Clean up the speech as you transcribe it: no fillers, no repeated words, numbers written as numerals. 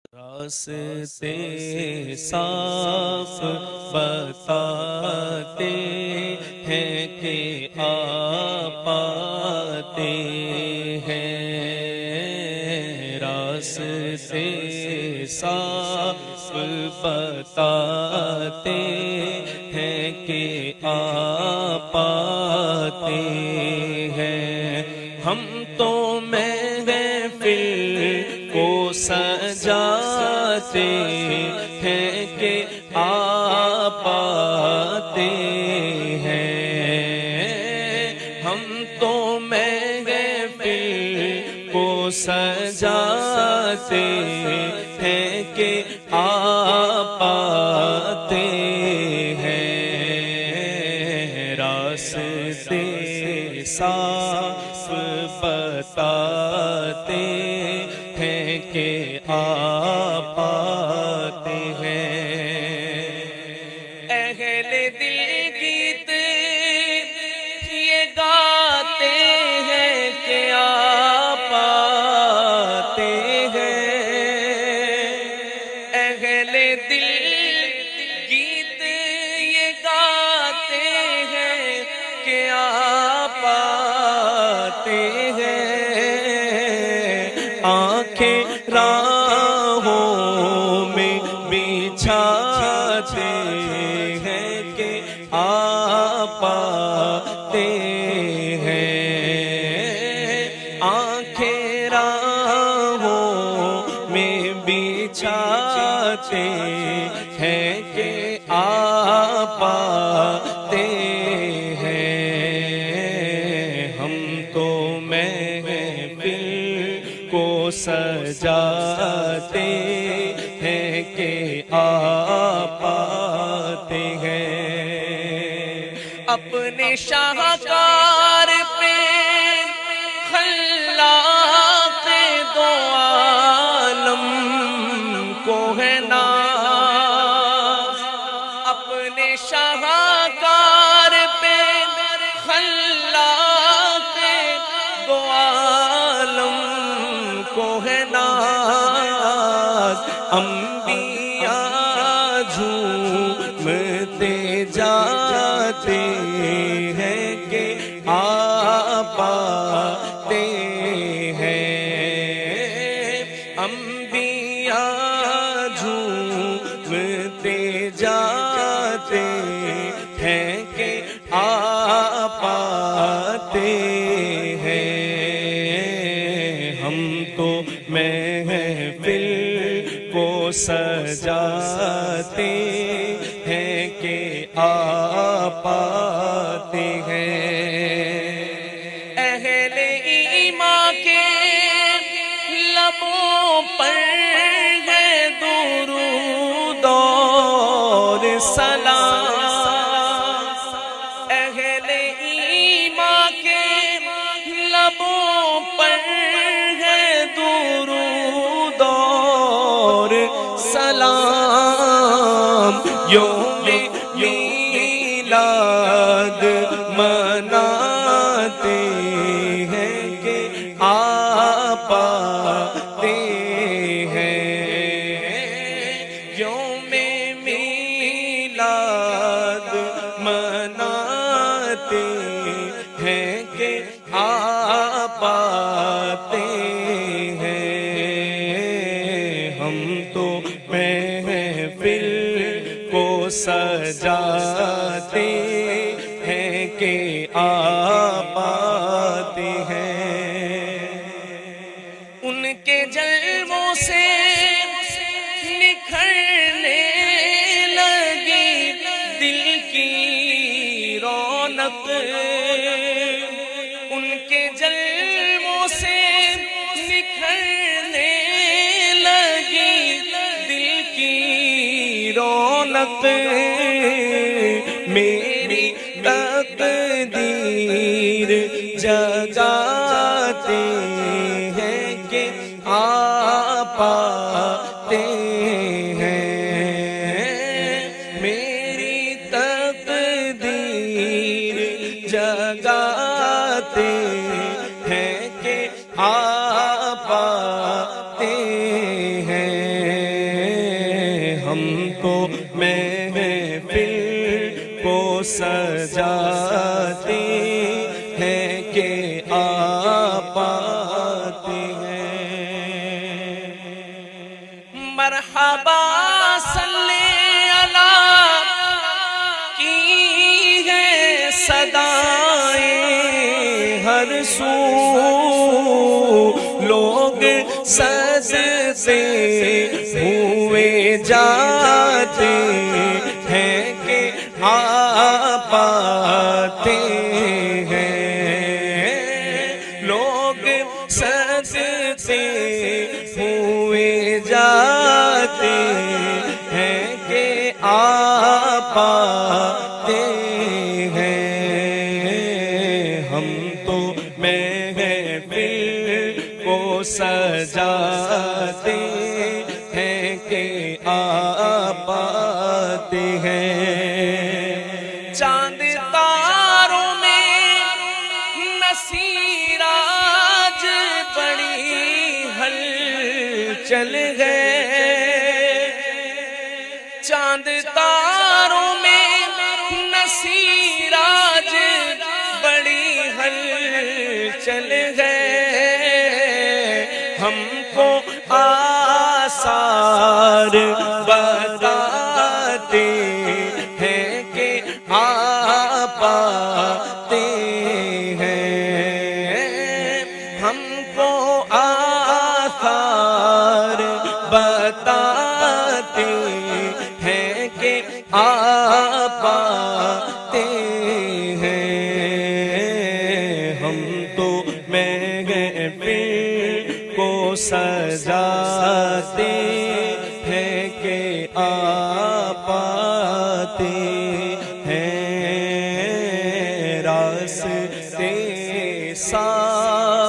راستے صاف بتاتے ہیں کہ آپ آتے ہیں، راستے صاف بتاتے ہیں کہ آپ آتے ہیں۔ ہم تو محفل کو سجاتے ہیں کہ آپ آتے ہیں، ہم تو محفل کو سجاتے ہیں کہ آپ آتے ہیں، راستے صاف بتاتے ہیں کہ آپ آتے ہیں۔ اہل دل گیت یہ گاتے ہیں کہ آپ آتے ہیں، اہل دل گیت یہ گاتے ہیں کہ آپ آتے ہیں۔ آنکھیں راہوں میں بچھاتے ہیں کہ آپ آتے ہیں، آنکھیں راہوں میں بچھاتے ہیں کہ آپ آتے ہیں۔ ہم تو محفل کو سجاتے ہیں کہ آپ آتے ہیں۔ اپنے شاہکار پہ خلاق دو عالم کو ہے ناز، اپنے شاہکار پہ خلاق دو عالم کو ہے ناز۔ انبیاء جھومتے جاتے ہیں کہ آپ آتے ہیں، انبیاء جھومتے جاتے ہیں کہ آپ آتے ہیں۔ ہم تو محفل کو سجاتے ہیں کہ آپ آتے ہیں۔ اہل ایمان کے لبوں پر ہے درود اور سلام، اہل ایمان کے لبوں پر ہے درود اور سلام۔ یوم میلاد مناتے ہیں کہ آپ آتے ہیں، یوم میلاد مناتے ہیں کہ آپ آتے ہیں۔ ہم تو محفل کو سجاتے ہیں کہ آپ آتے ہیں۔ ان کے جلووں سے نکھرنے لگی دل کی رونق، ان کے جلووں سے نکھرنے لگی دل کی رونق۔ میری تقدیر جگاتے ہیں کہ آپ آتے ہیں، میری تقدیر جگاتے ہیں کہ آپ آتے ہیں۔ ہیں کہ آ پاتے ہیں۔ مرحبا صلی اللہ کی ہے صدائیں ہر سو، لوگ سجدے ہوئے جاتے ہیں کہ آ پاتے ہیں، لوگ سجدے ہوئے جاتے ہیں کہ آ پاتے ہیں۔ ہم تو محفل کو سجاتے ہیں کہ آ پاتے ہیں۔ چاند تاروں میں نصیراج بڑی ہلچل ہے، چاند تاروں میں نصیراج بڑی ہلچل ہے، ہم کو آثار بتاتے ہیں کہ آ پاتے ہیں، ہم کو آثار بتاتے ہیں کہ آ پاتے ہیں۔ ہم تو محفل کو سجاتے ہیں کہ آ پاتے ہیں، راستے